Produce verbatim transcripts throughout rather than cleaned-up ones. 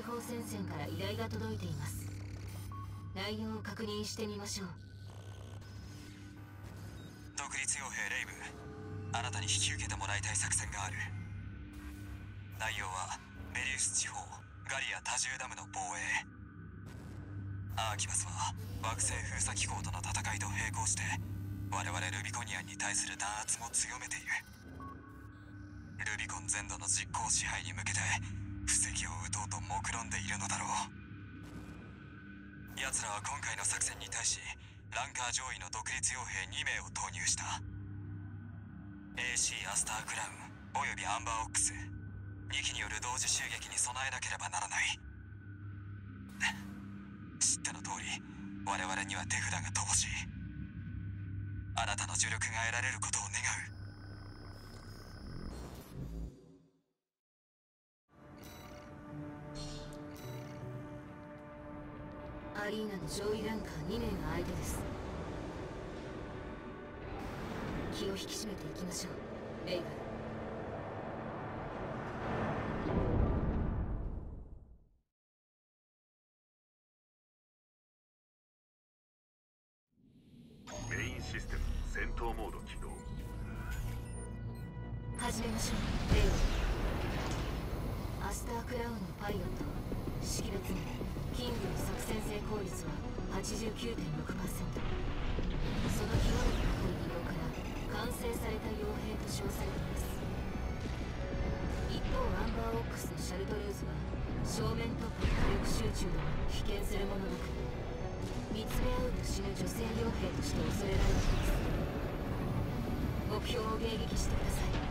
解放戦線から依頼が届いています。内容を確認してみましょう。 独立傭兵レイブ、あなたに引き受けてもらいたい作戦がある。内容はベリウス地方ガリア多重ダムの防衛。アーキバスは惑星封鎖機構との戦いと並行して我々ルビコニアンに対する弾圧も強めている。ルビコン全土の実効支配に向けて布石を打とうと目論んでいるのだろう。奴らは今回の作戦に対しランカー上位の独立傭兵にめいを投入した。 エーシー アスタークラウンおよびアンバーオックスにきによる同時襲撃に備えなければならない。知っての通り我々には手札が乏しい。あなたの助力が得られることを願う。 アリーナの上位ランカーにめいが相手です。気を引き締めていきましょう、レイブ。 メインシステム戦闘モード起動。 始めましょう、レイブ。アスタークラウンのパイロット識別名キングの作戦成功率は はちじゅうきゅうてんろくパーセント。 その極めて高い異能から完成された傭兵と称されています。一方アンバーオックスのシャルトルーズは正面突破火力集中でも危険するものなく、見つめ合うと死ぬ女性傭兵として恐れられています。目標を迎撃してください。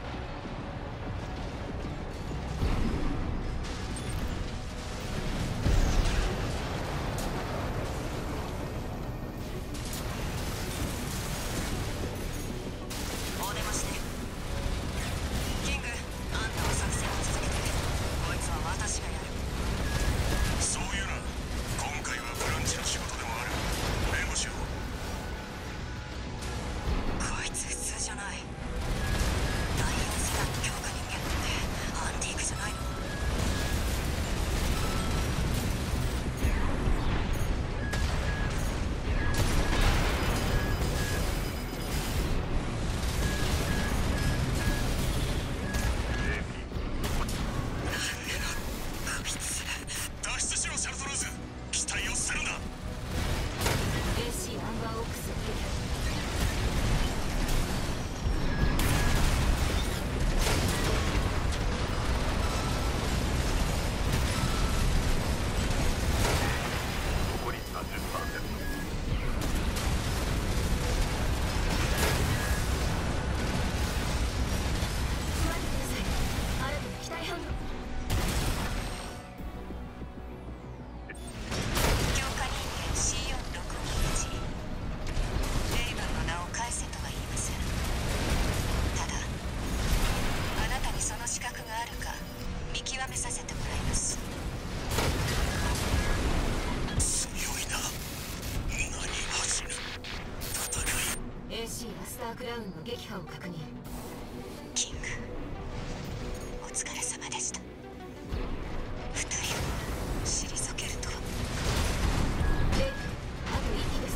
クラウンの撃破を確認。 キング、お疲れ様でした。二人を退けるとは。 レイブ、あといっきです。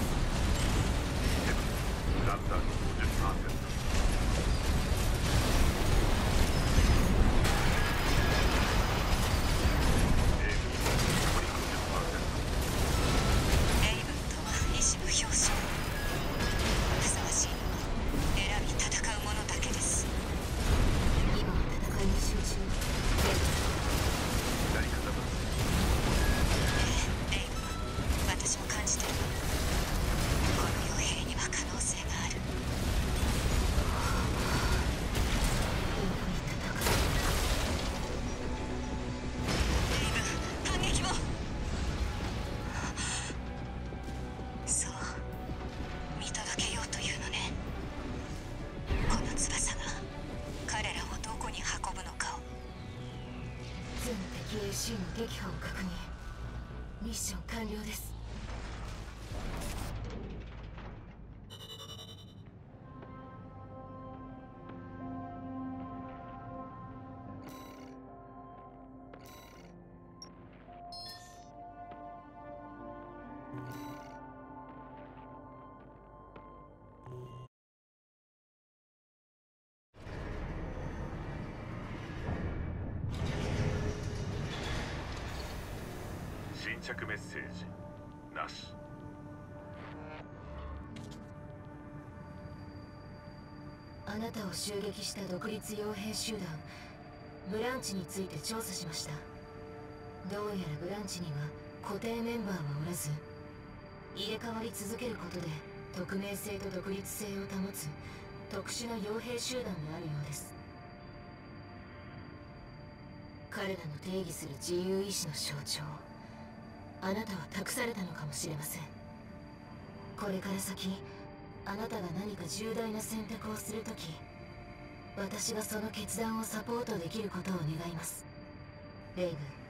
ラプターごじゅっパーセント。 エーシー の撃破を確認。ミッション完了です。 着メッセージなし。 あなたを襲撃した独立傭兵集団ブランチについて調査しました。どうやらブランチには固定メンバーはおらず、入れ替わり続けることで匿名性と独立性を保つ特殊な傭兵集団であるようです。彼らの定義する自由意志の象徴、あなたは託されたのかもしれません。これから先あなたが何か重大な選択をするとき、私がその決断をサポートできることを願います。レイブ。